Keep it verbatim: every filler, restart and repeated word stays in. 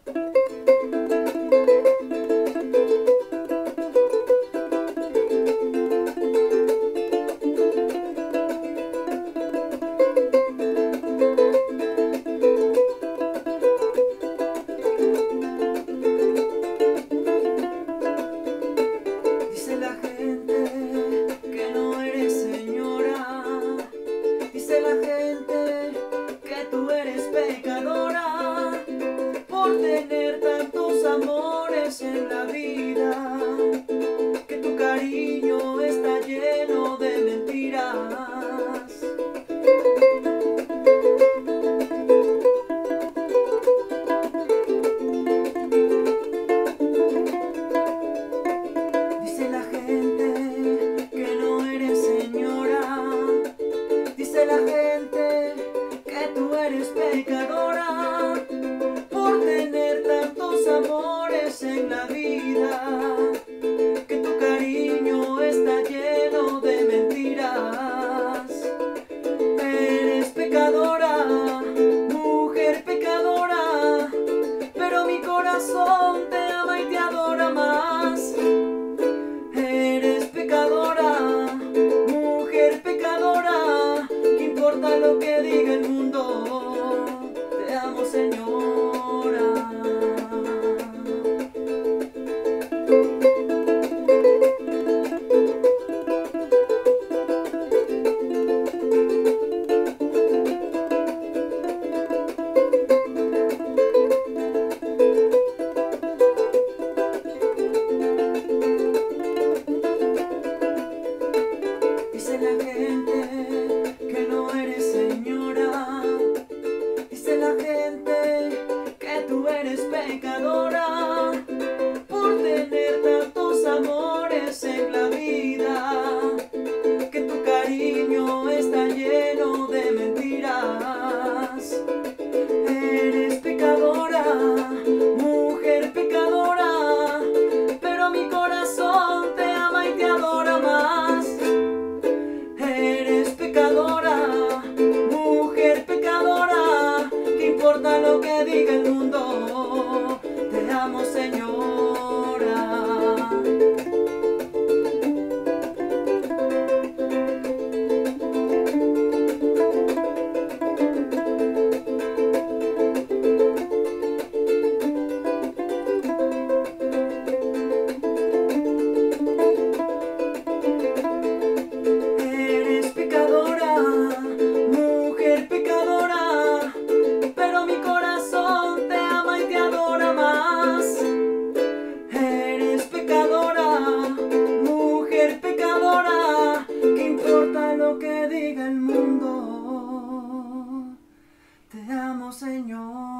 Dice la gente que no eres señora, dice la gente que tú eres pecadora por tener tantos amores en la vida, que tu cariño está lleno de mentiras. Dice la gente que no eres señora, dice la gente que tú eres pecadora por tener tantos amores en la vida, que tu cariño está lleno de mentiras. Eres pecadora, mujer pecadora, pero mi corazón te ama y te adora más. Eres pecadora, mujer pecadora, ¿qué importa lo que diga el mundo? Te amo, señora. Dice la gente que no eres señora, dice la gente que tú eres pecadora por tener tantos amores en la vida, que tu cariño está lleno de mentiras. Eres pecadora, mujer pecadora, pero mi corazón te ama y te adora más. Eres pecadora, mujer pecadora, ¿qué importa lo que diga el mundo? Te amo, señora. Eres pecadora, mujer pecadora, pero mi corazón te ama y te adora más. Eres pecadora, mujer pecadora, ¿qué importa lo que diga el mundo? Te amo, Señor.